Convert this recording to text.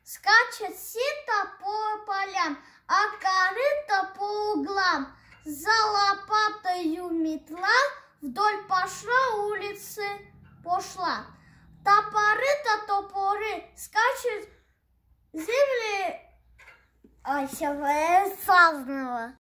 Скачет сито по полям, а корыто по углам. За лопатою метла вдоль пошла улицы пошла. Топоры-то топоры, скачет земли. Ой, все, я